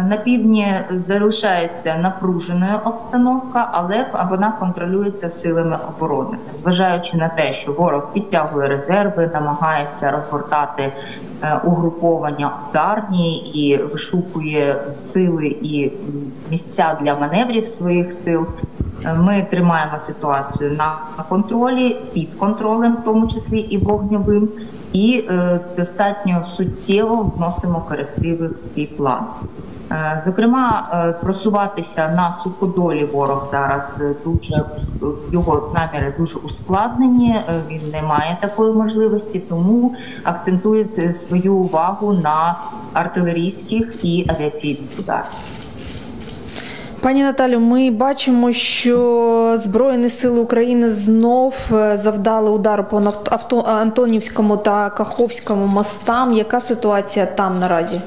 На півдні залишається напруженою обстановка, але вона контролюється силами оборони. Зважаючи на те, що ворог підтягує резерви, намагається розгортати угруповання ударні і вишукує сили і місця для маневрів своїх сил, ми тримаємо ситуацію на контролі, під контролем, в тому числі і вогневим, і достатньо суттєво вносимо корективи в цей план. Зокрема, просуватися на суходолі ворог зараз його наміри дуже ускладнені, він не має такої можливості, тому акцентує свою увагу на артилерійських і авіаційних ударах. Пані Наталю, ми бачимо, що Збройні сили України знов завдали удару по Антонівському та Каховському мостам. Яка ситуація там наразі?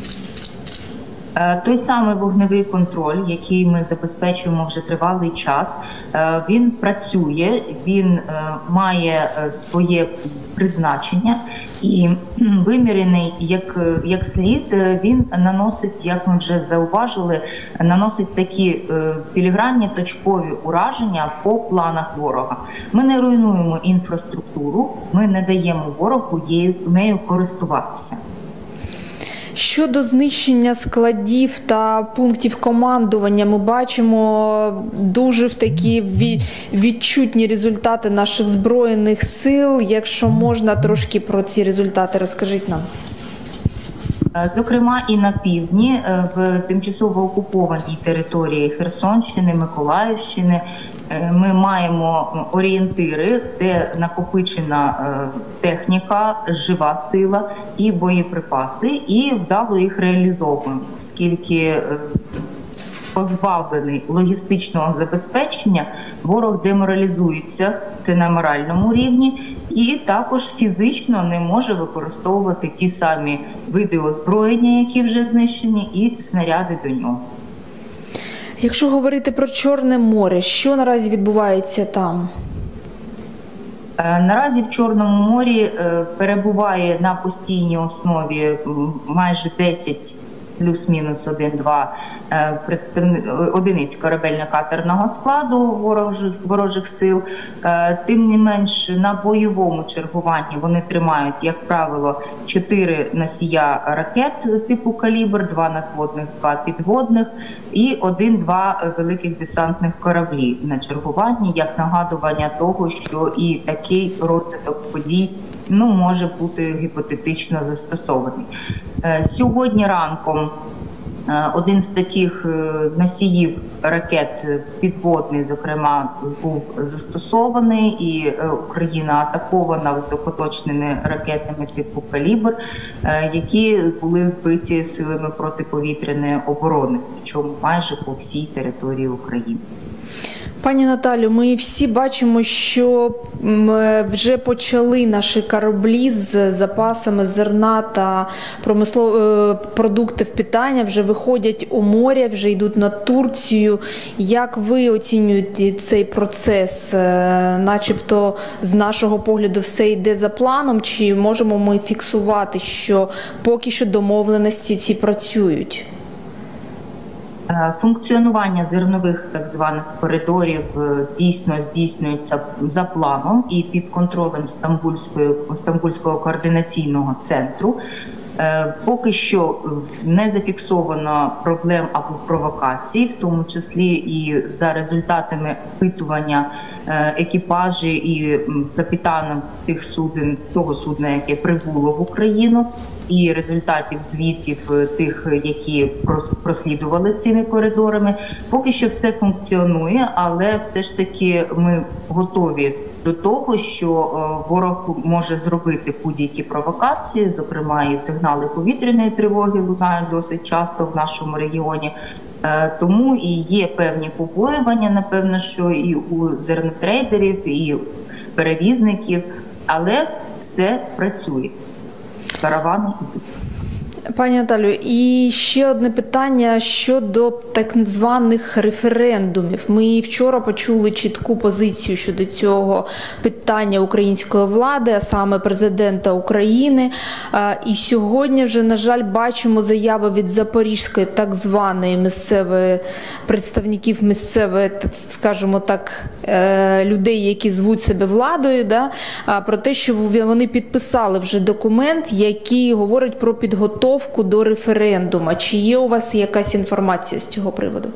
Той самий вогневий контроль, який ми забезпечуємо вже тривалий час, він працює, він має своє призначення і вимірений як слід, він наносить, як ми вже зауважили, наносить такі філігранні точкові ураження по планах ворога. Ми не руйнуємо інфраструктуру, ми не даємо ворогу нею користуватися. Щодо знищення складів та пунктів командування, ми бачимо дуже такі відчутні результати наших Збройних сил. Якщо можна, трошки про ці результати розкажіть нам. Зокрема, і на півдні, в тимчасово окупованій території Херсонщини, Миколаївщини, ми маємо орієнтири, де накопичена техніка, жива сила і боєприпаси, і вдало їх реалізовуємо, оскільки позбавлений логістичного забезпечення, ворог деморалізується, це на моральному рівні, і також фізично не може використовувати ті самі види озброєння, які вже знищені, і снаряди до нього. Якщо говорити про Чорне море, що наразі відбувається там? Наразі в Чорному морі перебуває на постійній основі майже 10 плюс-мінус 1-2 одиниць корабельно-катерного складу ворожих сил. Тим не менш, на бойовому чергуванні вони тримають, як правило, 4 носія ракет типу «Калібр», 2 надводних, 2 підводних і 1-2 великих десантних кораблі на чергуванні, як нагадування того, що і такий розвиток подій може бути гіпотетично застосований. Сьогодні ранком один з таких носіїв ракет підводний, зокрема, був застосований, і Україна атакована високоточними ракетами типу «Калібр», які були збиті силами протиповітряної оборони, причому майже по всій території України. Пані Наталю, ми всі бачимо, що вже почали наші кораблі з запасами зерна та продуктів питання, вже виходять у море, вже йдуть на Турцію. Як ви оцінюєте цей процес? Начебто, з нашого погляду, все йде за планом, чи можемо ми фіксувати, що поки що домовленості ці працюють? Функціонування зернових так званих коридорів дійсно здійснюється за планом і під контролем Стамбульського координаційного центру. Поки що не зафіксовано проблем або провокацій, в тому числі і за результатами опитування екіпажі і капітаном того судна, яке прибуло в Україну, і результатів звітів тих, які прослідували цими коридорами. Поки що все функціонує, але все ж таки ми готові до того, що ворог може зробити будь-які провокації, зокрема і сигнали повітряної тривоги лунають досить часто в нашому регіоні. Тому і є певні побоювання, напевно, що і у зернотрейдерів, і у перевізників, але все працює. Каравани йдуть. Пані Наталю, і ще одне питання щодо так званих референдумів. Ми вчора почули чітку позицію щодо цього питання української влади, а саме президента України. І сьогодні вже, на жаль, бачимо заяви від Запорізької так званої місцевої, представників місцевої, скажімо так, людей, які звуть себе владою, да, про те, що вони підписали вже документ, який говорить про підготовку до референдуму. Чи є у вас якась інформація з цього приводу?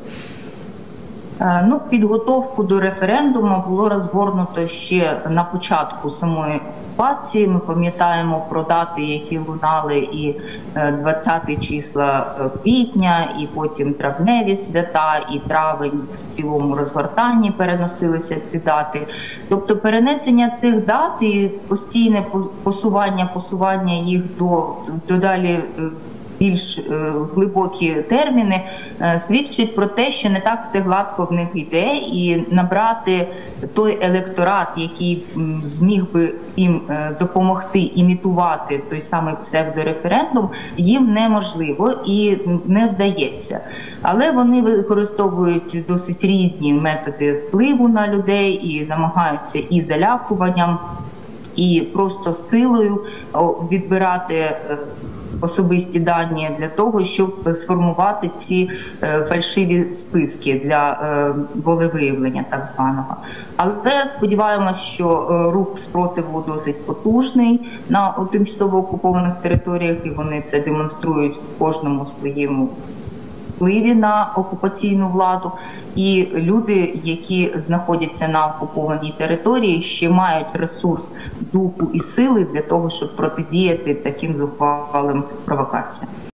Ну, підготовку до референдуму було розгорнуто ще на початку самої окупації. Ми пам'ятаємо про дати, які лунали, і 20 числа квітня, і потім травневі свята, і травень в цілому розгортанні переносилися ці дати. Тобто перенесення цих дат і постійне посування їх до далі більш глибокі терміни свідчить про те, що не так все гладко в них йде, і набрати той електорат, який зміг би їм допомогти імітувати той самий псевдореферендум, їм неможливо і не вдається. Але вони використовують досить різні методи впливу на людей і намагаються і залякуванням, і просто силою відбирати особисті дані для того, щоб сформувати ці фальшиві списки для волевиявлення так званого. Але сподіваємось, що рух спротиву досить потужний на тимчасово окупованих територіях, і вони це демонструють в кожному своєму впливі на окупаційну владу. І люди, які знаходяться на окупованій території, ще мають ресурс духу і сили для того, щоб протидіяти таким зухвалим провокаціям.